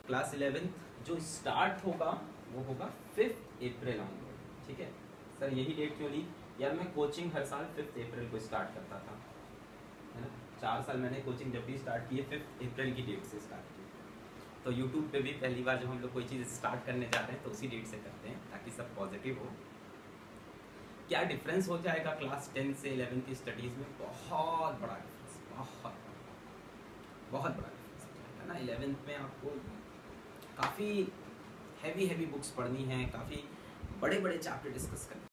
Class 11th जो start होगा वो होगा 5 अप्रैल ऑनवर्ड। ठीक है सर, यही डेट क्यों ली यार? मैं कोचिंग हर साल 5 अप्रैल को स्टार्ट करता था, है ना। 4 साल मैंने कोचिंग जब भी स्टार्ट की है 5 अप्रैल की डेट से स्टार्ट की। तो यूट्यूब पे भी पहली बार जब हम लोग कोई चीज़ स्टार्ट करने जाते हैं तो उसी डेट से करते हैं ताकि सब पॉजिटिव हो। क्या डिफरेंस हो जाएगा क्लास 10 से 11 की स्टडीज़ में? बहुत बड़ा डिफरेंस, बहुत बड़ा डिफरेंस हो जाएगा ना। 11th में आपको काफ़ी हैवी बुक्स पढ़नी है, काफ़ी बड़े चैप्टर डिस्कस करने